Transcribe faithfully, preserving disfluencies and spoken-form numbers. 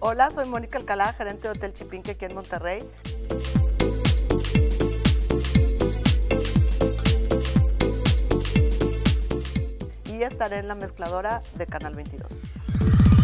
Hola, soy Mónica Alcalá, gerente de Hotel Chipinque aquí en Monterrey. Y estaré en la mezcladora de Canal veintidós.